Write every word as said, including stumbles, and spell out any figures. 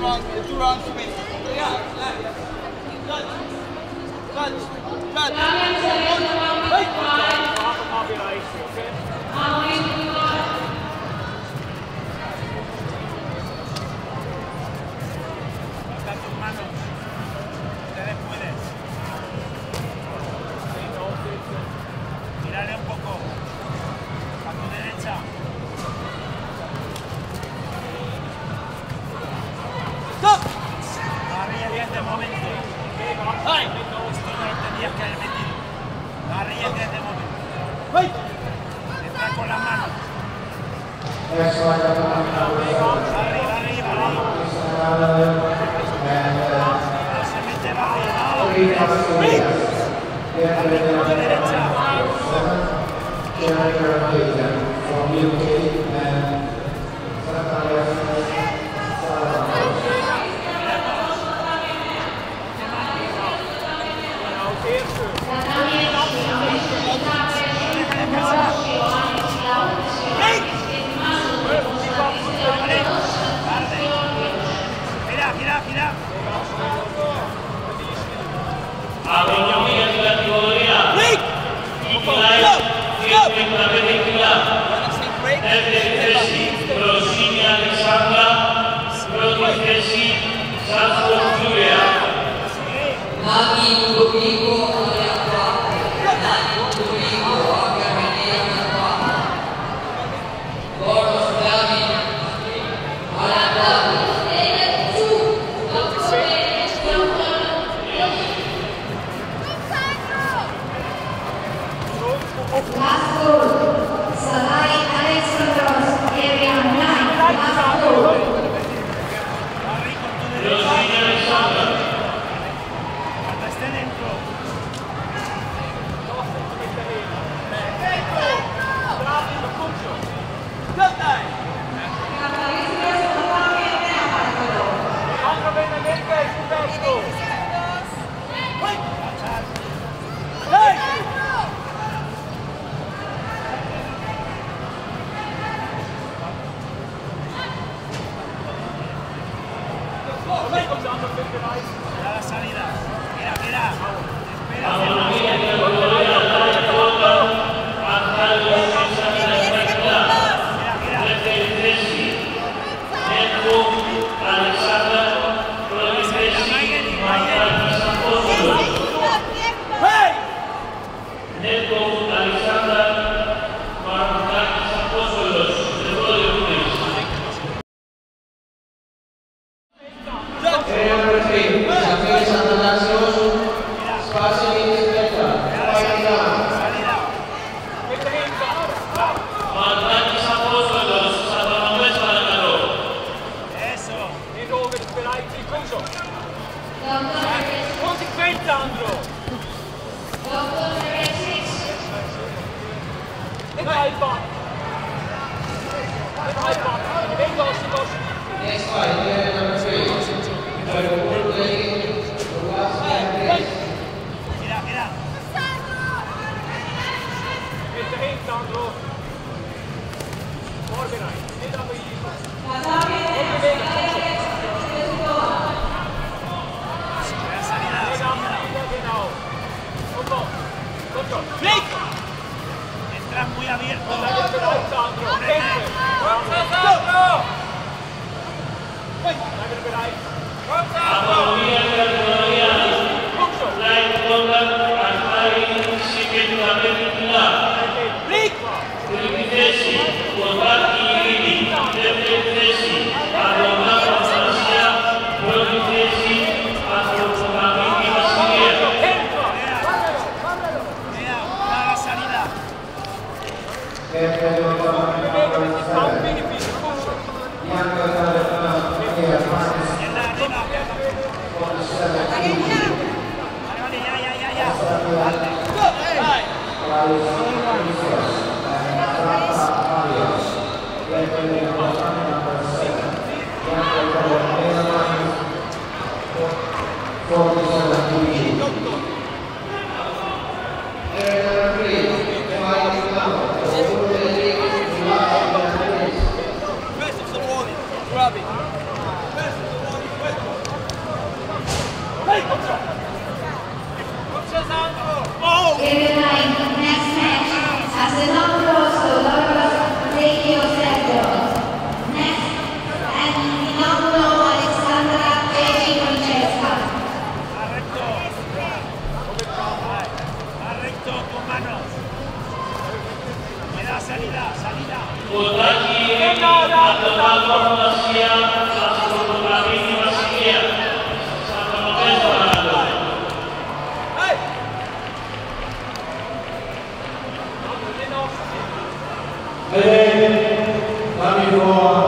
rounds, two rounds for me. Yeah, yeah. Touch. Touch. Touch. Hey. I'll be nice, okay? Baja tus manos. Ustedes pueden. Mírale un poco. A tu derecha. Stop. No arriesgues de momento. Ay. Esto no lo tenías que haber metido. No arriesgues de momento. Hey. Entra con las manos. Arriba, arriba, arriba. No se mete arriba. A tu derecha. Gira, gira, gira. Abbiamo via la categoria. Rosini Alexandra, Rodriguez, Santo Giulia. Nati pubblico nati pubblico ovviamente qua. Bordo Flavi, alla Last goal, Salai Alexandros, area nine, last goal. Rosini Alexandra. Cuando esté dentro. Mira la salida. Mira, mira. Espera. Andro! Next fight, number three. Mira, mira. Get the hands down low. Organize. Get up and Entras muy abierto. Grab it. mano. Me da salida, salida. Potaki adalah formasi satu kali sekian. Satu menit berlalu. Hey! Kami for